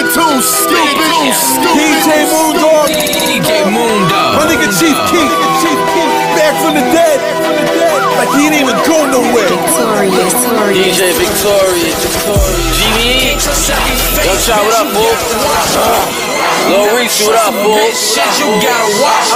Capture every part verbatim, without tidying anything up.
too stupid. D J Moondog. D J Moondog. My nigga Chief Keef. Back from the dead. Like he didn't even go nowhere. D J Victorious. G V E. Yo, Chop, what up, fool? Lil Reese, what up, fool? Shit, you gotta watch.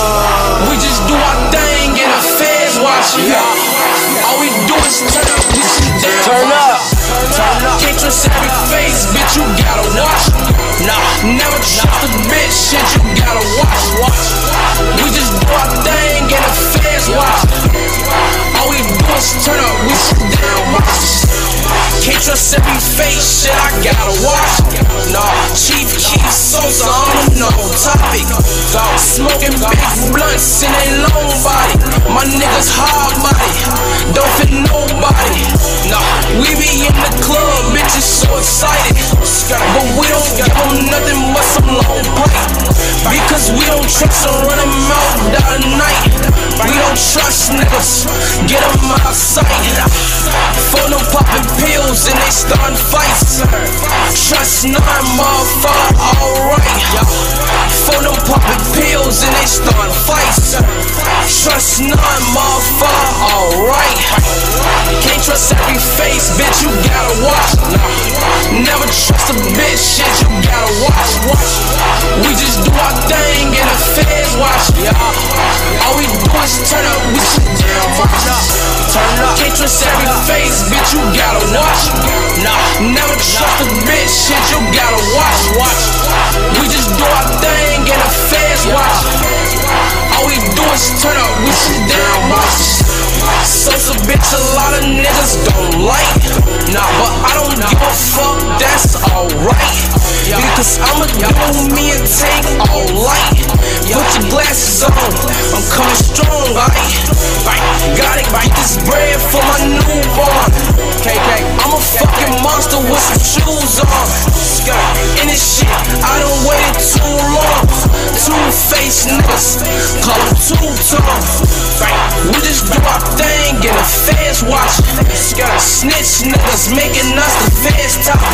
We just do our thing and the feds watch. All we do is turn up, we sit down. Turn up. Turn up. Can't trust every face, bitch, you gotta watch. Nah, never trust a bitch, shit, you gotta watch. Watch. We just do our thing and the feds watch. All we do is turn up, we sit down, watch. Can't trust every face, shit, I gotta watch. Nah, Chief Keef, Sosa on no topic. Dog smoking big blunts in a long body. My niggas hard body, don't fit nobody. Nah, we be in the club, bitches so excited. But we don't give them nothing but some long plate. Because we don't trust them, run them out down the night. We don't trust niggas, get them out of sight. Phone them popping pills and they starting fights. Trust none, motherfucker, alright. Phone them popping pills and they starting fights. Trust none, motherfucker, alright. Can't trust every face, bitch, you gotta watch. Never trust a bitch, shit, you gotta watch. We just do our thing and the feds watch. All we do is turn up, we sit down, watch. Turn up. Can't trust every face, bitch, you gotta watch. Nah, never trust a bitch, shit, you gotta watch. Watch. We just do our thing and the feds watch. All we do is turn up, we sit down, watch. Sosa bitch, a lot of niggas don't like. Nah, but I don't give a fuck, that's alright. Because I'ma do me and take all light. Put your glasses on, I'm coming strong, right? Gotta get this bread for my newborn. K K, I'm a fucking monster with some shoes on. In this shit, I done waited too long. Two-faced niggas, call them two-tone. We just do our thing and the feds watch. Snitch niggas making us the feds topic.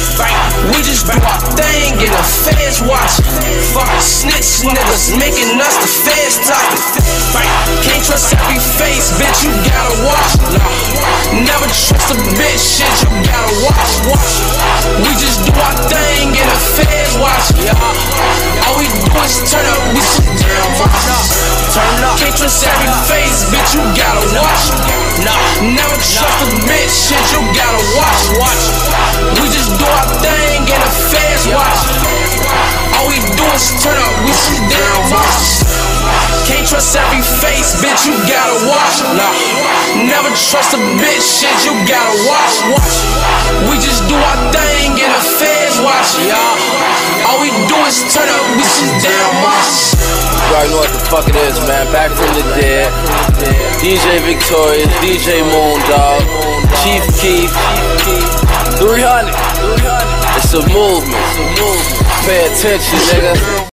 We just do our thing and the feds watch. Fuck snitch niggas making us the feds topic. Can't trust every face, bitch, you gotta watch. Never trust a bitch, shit, you gotta watch. We just do our thing and the feds watch. All we do is turn up, we sit down, watch. Turn up. Can't trust every face, bitch, you gotta watch. Nah, never trust a bitch, shit, you gotta watch. Watch. We just do our thing and the feds watch. All we do is turn up, we sit down, watch. Can't trust every face, bitch, you gotta watch. Nah, never trust a bitch, shit, you gotta watch. Watch. We just do our thing and the feds watch. Yeah. All we do is turn up, we sit down, watch. You already know what the fuck it is, man. Back from the dead. D J Victorious, D J Moondog, Chief Keef. three hundred. It's a movement. Pay attention, nigga.